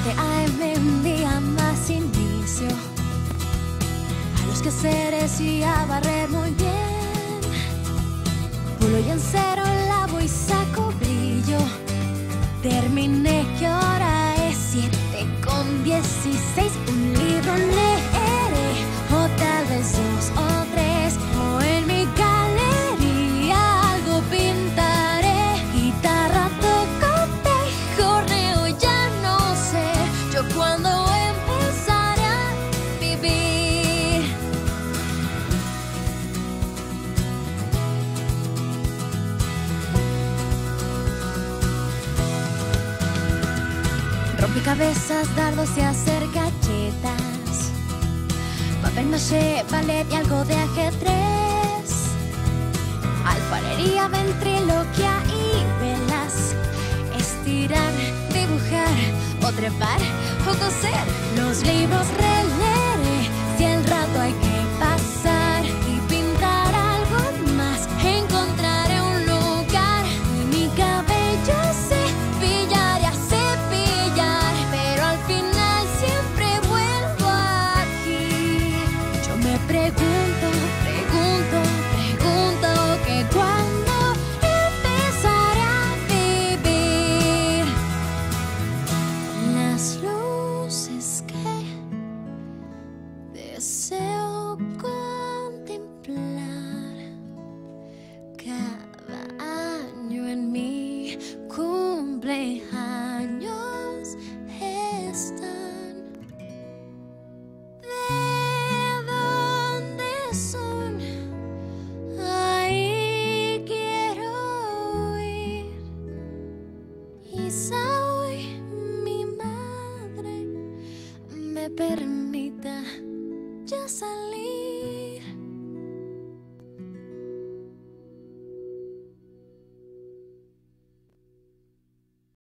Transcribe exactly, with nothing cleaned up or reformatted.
siete a eme un día más inicio a los quehaceres y a barrer muy bien. Pulo y encero, lavo y saco brillo. Terminé, que hora es siete con dieciséis. Un libro leeré, o tal vez dos o tres, o en mi galería algo pintaré. Guitarra toco, tejorneo, ya no sé yo cuándo empezaré a vivir. Rompecabezas, dardos y hacer galletas, papel maché, ballet y algo de ajedrez, alfarería, ventriloquia y velas, estirar, dibujar o trepar o coser. Los libros releeré si el rato hay que pasar, y pintar algo más. Encontraré un lugar y mi cabello cepillar y a cepillar, pero al final siempre vuelvo aquí. Yo me pregunto, pregunto, pregunto que cuándo empezaré a vivir. Las luces que deseo contemplar cada año en mi cumpleaños están. ¿De dónde son? Ahí quiero ir. Quizá hoy mi madre me permita